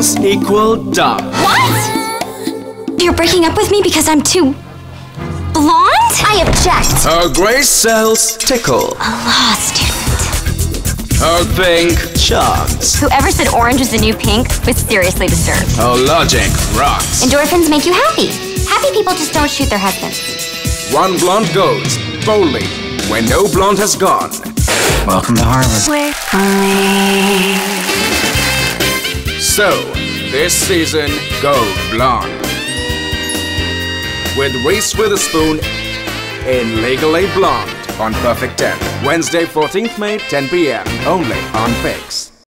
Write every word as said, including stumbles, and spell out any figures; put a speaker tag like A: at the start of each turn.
A: blondes equal dumb.
B: What? You're breaking up with me because I'm too blonde? I object.
A: Her gray cells tickle.
B: A law student.
A: Her pink charms.
B: Whoever said orange was the new pink was seriously disturbed.
A: Her logic rocks.
B: Endorphins make you happy. Happy people just don't shoot their husbands.
A: One blonde goes boldly when no blonde has gone.
C: Welcome to Harvard.
B: Wait for me.
A: So, this season, go blonde. With Reese Witherspoon in Legally Blonde on Perfect ten. Wednesday, fourteenth May, ten p m Only on Fix.